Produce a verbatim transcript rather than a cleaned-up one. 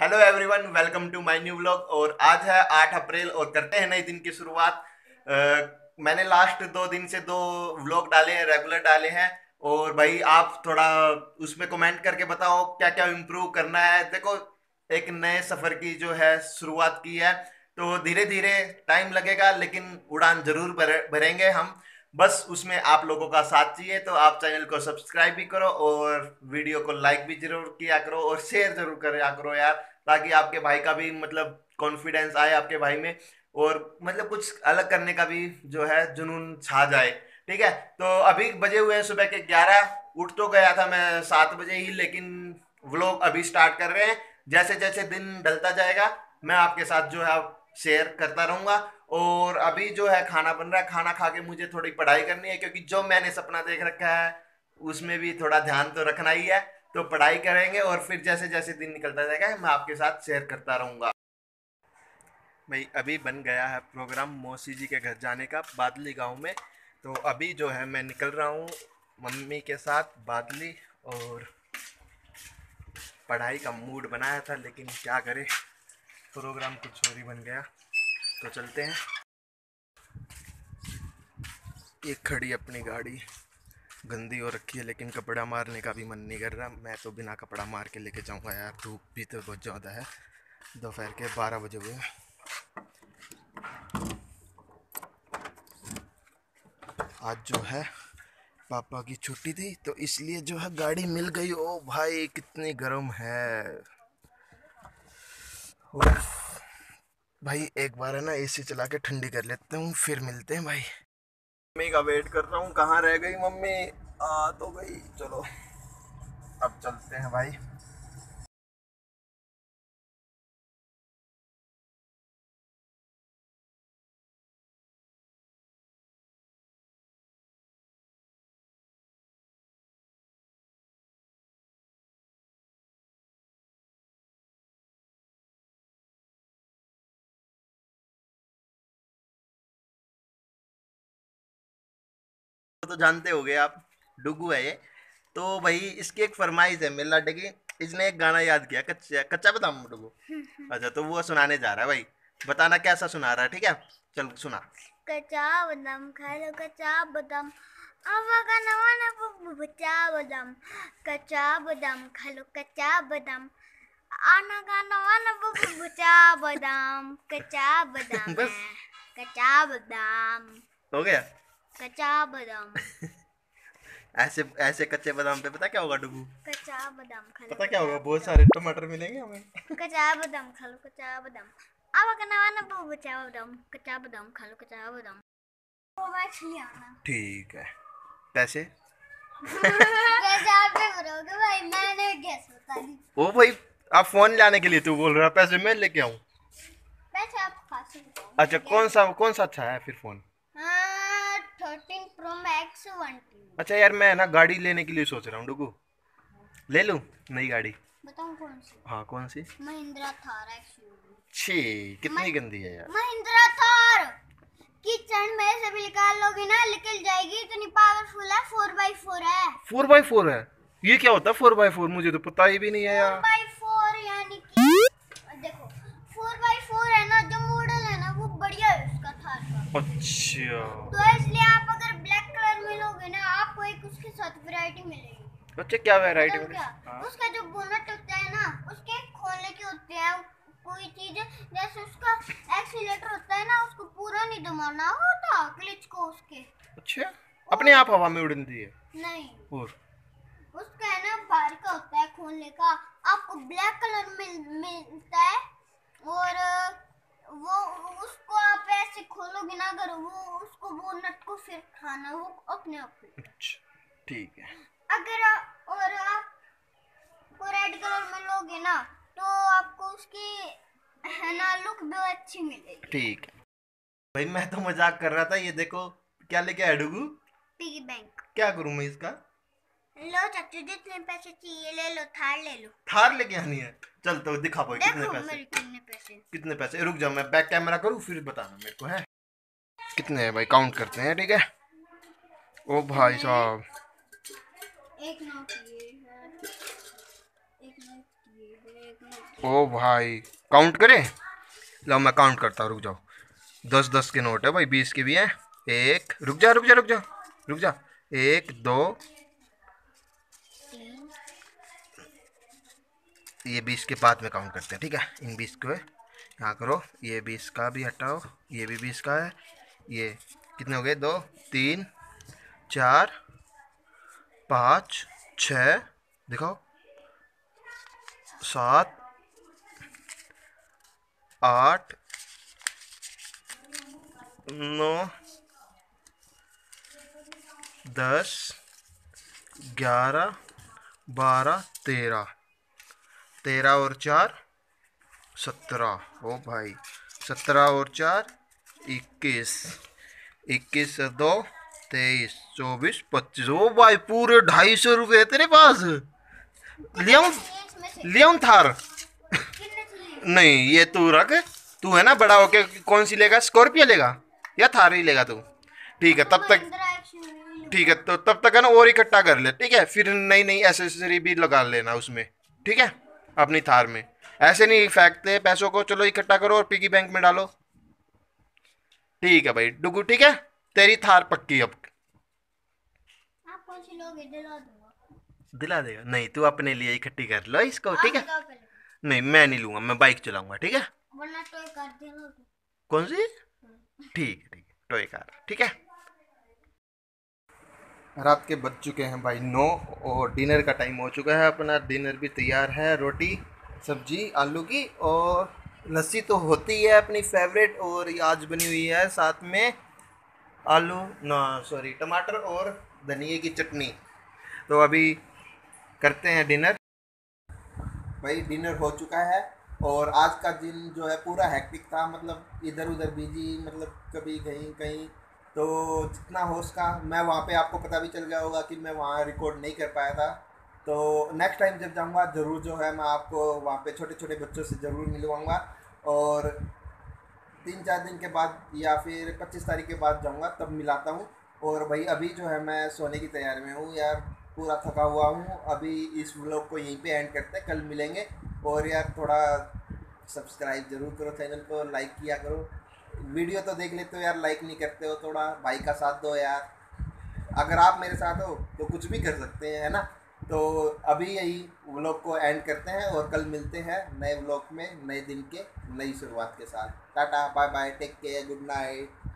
Hello everyone, welcome to my new vlog. और आज है आठ अप्रैल और करते हैं नए दिन की शुरुआत। अ, मैंने लास्ट दो दिन से दो व्लॉग डाले हैं, रेगुलर डाले हैं। और भाई आप थोड़ा उसमें कमेंट करके बताओ क्या क्या इम्प्रूव करना है। देखो, एक नए सफर की जो है शुरुआत की है, तो धीरे धीरे टाइम लगेगा लेकिन उड़ान जरूर भरे- भरेंगे हम। बस उसमें आप लोगों का साथ चाहिए, तो आप चैनल को सब्सक्राइब भी करो और वीडियो को लाइक भी जरूर किया करो और शेयर जरूर करा करो यार, ताकि आपके भाई का भी मतलब कॉन्फिडेंस आए आपके भाई में, और मतलब कुछ अलग करने का भी जो है जुनून छा जाए। ठीक है, तो अभी बजे हुए हैं सुबह के ग्यारह। उठ तो गया था मैं सात बजे ही, लेकिन व्लॉग अभी स्टार्ट कर रहे हैं। जैसे जैसे दिन ढलता जाएगा मैं आपके साथ जो है शेयर करता रहूंगा। और अभी जो है खाना बन रहा है, खाना खा के मुझे थोड़ी पढ़ाई करनी है, क्योंकि जो मैंने सपना देख रखा है उसमें भी थोड़ा ध्यान तो रखना ही है। तो पढ़ाई करेंगे और फिर जैसे जैसे दिन निकलता जाएगा मैं आपके साथ शेयर करता रहूंगा। भाई अभी बन गया है प्रोग्राम मौसी जी के घर जाने का, बादली गांव में। तो अभी जो है मैं निकल रहा हूँ मम्मी के साथ बादली। और पढ़ाई का मूड बनाया था लेकिन क्या करें, प्रोग्राम कुछ और ही बन गया। तो चलते हैं। एक खड़ी अपनी गाड़ी गंदी हो रखी है, लेकिन कपड़ा मारने का भी मन नहीं कर रहा। मैं तो बिना कपड़ा मार के लेके जाऊंगा यार, धूप भी तो बहुत ज़्यादा है। दोपहर के बारह बजे हुए। आज जो है पापा की छुट्टी थी, तो इसलिए जो है गाड़ी मिल गई। ओ भाई कितनी गर्म है। उफ। भाई एक बार है ना एसी चला के ठंडी कर लेते हूँ, फिर मिलते हैं भाई। मम्मी का वेट कर रहा हूँ, कहाँ रह गई मम्मी। आ तो गई, चलो अब चलते हैं भाई। तो जानते होगे आप, डुगू है ये। तो भाई इसकी एक फरमाइश है मेरे लाडे की। इसने एक गाना याद किया, कच्चा कच्चा बादाम डुगू। अच्छा, तो वो सुनाने जा रहा है भाई। बताना कैसा सुना रहा है, ठीक है। चल सुना। कच्चा बादाम खा लो कच्चा बादाम आवा का नवा ना बब्बू बच्चा बादाम कच्चा बादाम खा लो कच्चा बादाम आना का नवा ना बब्बू बच्चा बादाम कच्चा बादाम बस है कच्चा बादाम हो गया। कच्चा बादाम ऐसे ऐसे कच्चे बादाम पे पता क्या होगा डुगू। कच्चा बादाम खा लो पता क्या कच्चा होगा, बहुत बादाम सारे टमाटर मिलेंगे हमें। कच्चा बादाम खा लो कच्चा बादाम आवा का नवा ना बब्बू बच्चा बादाम कच्चा बादाम खा लो कच्चा बादाम वो मैच ले आना ठीक है। पैसे। कैसे आप भी बोलोगे भाई मैंने गैस बता दी ओ भाई, आप फोन लाने के लिए तू बोल रहा है, पैसे मैं लेके आऊं। वैसे आप खास बताओ अच्छा, मैंने कौन गैस सा कौन सा अच्छा है फिर फोन। हाँ thirteen pro max one T अच्छा यार, मैं ना गाड़ी लेने के लिए सोच रहा हूँ डुगू। ले लूं नई गाड़ी। बताऊँ कौन सी हाँ कौन सी। महिंद्रा थार एक्सयूवी छी, कितनी गंदी है यार। महिंद्रा थार किचन में से भी निकाल लोगी ना निकल जाएगी, इतनी पावरफुल है, फोर बाई फोर है। फोर बाई फोर है। ये क्या होता है फोर बाई फोर, मुझे तो पता ही भी नहीं है फोर यार। बाई फोर यानी कि देखो, फोर बाई फोर है ना जो मॉडल है ना वो बढ़िया है उसका थार का। अच्छा। तो इसलिए आप अगर ब्लैक कलर में लोगे ना आपको एक उसके साथ वैरायटी मिलेगी। अच्छा क्या वैरायटी बताऊँ में। क्या, हाँ। उसका जो बोनट होता है ना उसके खोलने के होते हैं कोई चीज, जैसे उसका एक्सीलेटर होता है ना उसको पूरा नहीं दबाना होता क्लच को उसके। अच्छा, अपने और आप हवा में उड़ती है। नहीं, और उसका है ना बाहर का होता है खोलने का, आपको ब्लैक कलर में मिलता है। और वो उसको आप ऐसे खोलोगे ना अगर वो उसको वो नट को फिर खाना वो अपने आप खुलेगा। अच्छा ठीक है। अगर आ, और आप को रेड कलर में लोगे ना तो आपको उसकी है ना लुक भी अच्छी मिलेगी। ठीक है भाई, मैं तो मजाक कर रहा था। ये देखो क्या लेके आया डुगू। Piggy bank. क्या करूं मैं इसका। लो चाचू जितने पैसे चाहिए ले लो, थार ले लो। थार लेके आनी है। चल तो दिखा भाई कितने देखो पैसे। मेरे कितने पैसे। कितने पैसे, रुक जा मैं बैक कैमरा करूँ फिर बताना मेरे को है। कितने हैं भाई, काउंट करते हैं, ठीक है। ओ भाई साहब। एक नोट ये है, एक नोट ओ भाई, काउंट करें? लो मैं काउंट करता हूँ, रुक जाओ। दस दस के नोट है भाई, बीस के भी हैं। एक, रुक जा रुक जा रुक जा रुक जा। एक दो, ये बीस के बाद में काउंट करते हैं, ठीक है? इन बीस को यहाँ करो, ये बीस का भी हटाओ, ये भी बीस का है। ये कितने हो गए? दो, तीन, चार, पाँच, छ, दिखाओ, सात, आठ, नौ, दस, ग्यारह, बारह, तेरह। तेरह और चार सत्रह। ओ भाई, सत्रह और चार इक्कीस। इक्कीस से दो तेईस, चौबीस, पच्चीस। ओ भाई, पूरे ढाई सौ रुपये तेरे पास। लियाऊं? लियाऊं थार? नहीं, ये तू रख। तू है ना बड़ा होके कौन सी लेगा? स्कॉर्पियो लेगा या थार ही लेगा तू? ठीक है, तब तक ठीक है, तो तब तक है ना और इकट्ठा कर ले, ठीक है? फिर नई नई एसेसरी भी लगा लेना उसमें, ठीक है? अपनी थार में ऐसे नहीं फेंकते पैसों को। चलो इकट्ठा करो और पिगी बैंक में डालो। ठीक है भाई डुगू, ठीक है? तेरी थार पक्की अब। आप कौन सी लोगे? दिला दूंगा। दिला देगा? नहीं, तू अपने लिए इकट्ठी कर लो इसको, ठीक है? बताओ पहले। नहीं, मैं नहीं लूंगा, मैं बाइक चलाऊंगा, ठीक है? वरना टॉय कर देना। कौन सी? ठीक है, ठीक है, टॉय कार, ठीक है? रात के बज चुके हैं भाई नौ, और डिनर का टाइम हो चुका है। अपना डिनर भी तैयार है, रोटी सब्जी आलू की, और लस्सी तो होती है अपनी फेवरेट, और ये आज बनी हुई है साथ में आलू ना सॉरी टमाटर और धनिए की चटनी। तो अभी करते हैं डिनर। भाई डिनर हो चुका है, और आज का दिन जो है पूरा हेक्टिक था, मतलब इधर उधर बिजी, मतलब कभी कहीं कहीं। तो जितना हो उसका, मैं वहाँ पे आपको पता भी चल गया होगा कि मैं वहाँ रिकॉर्ड नहीं कर पाया था। तो नेक्स्ट टाइम जब जाऊँगा ज़रूर जो है मैं आपको वहाँ पे छोटे छोटे बच्चों से ज़रूर मिलवाऊँगा, और तीन चार दिन के बाद या फिर पच्चीस तारीख के बाद जाऊँगा तब मिलाता हूँ। और भाई अभी जो है मैं सोने की तैयारी में हूँ यार, पूरा थका हुआ हूँ। अभी इस व्लॉग को यहीं पे एंड करते हैं, कल मिलेंगे। और यार थोड़ा सब्सक्राइब ज़रूर करो चैनल को, लाइक किया करो। वीडियो तो देख लेते हो यार, लाइक नहीं करते हो, थोड़ा भाई का साथ दो यार। अगर आप मेरे साथ हो तो कुछ भी कर सकते हैं, है ना? तो अभी यही व्लॉग को एंड करते हैं, और कल मिलते हैं नए व्लॉग में, नए दिन के नई शुरुआत के साथ। Tata bye bye, take care, good night.